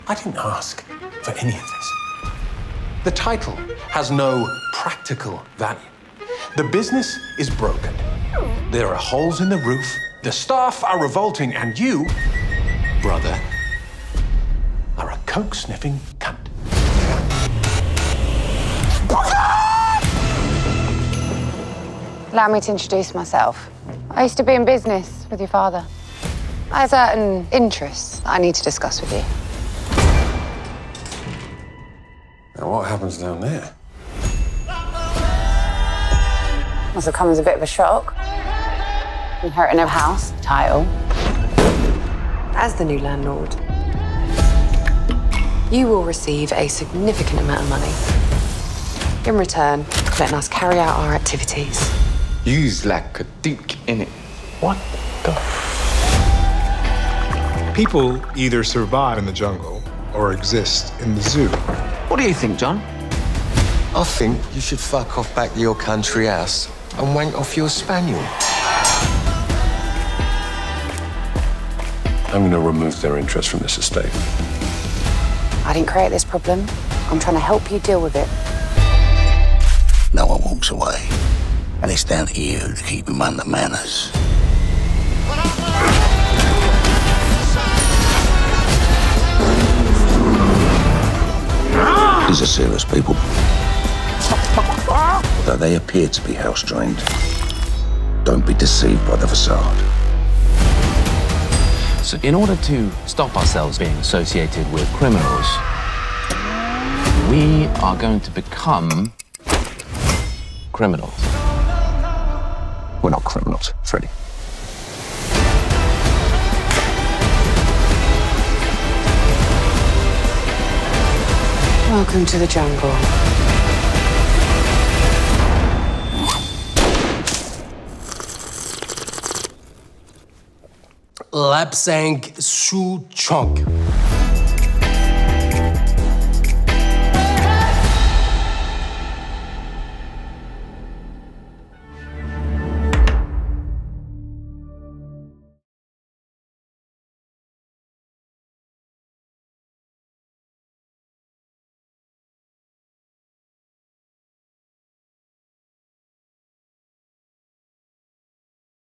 I didn't ask for any of this. The title has no practical value. The business is broken. There are holes in the roof, the staff are revolting, and you, brother, are a coke-sniffing cunt. Allow me to introduce myself. I used to be in business with your father. I have certain interests that I need to discuss with you. Now, what happens down there? Must have come as a bit of a shock. Inheriting a house, title. As the new landlord, you will receive a significant amount of money. In return, letting us carry out our activities. You's like a duke, innit? What the? People either survive in the jungle or exist in the zoo. What do you think, John? I think you should fuck off back to your country house and wank off your spaniel. I'm going to remove their interest from this estate. I didn't create this problem. I'm trying to help you deal with it. No one walks away, and it's down to you to keep him under manners. These are serious people. Although they appear to be house-trained, don't be deceived by the facade. So in order to stop ourselves being associated with criminals, we are going to become criminals. We're not criminals, Freddie. Welcome to the jungle. Lapsang Su Chunk.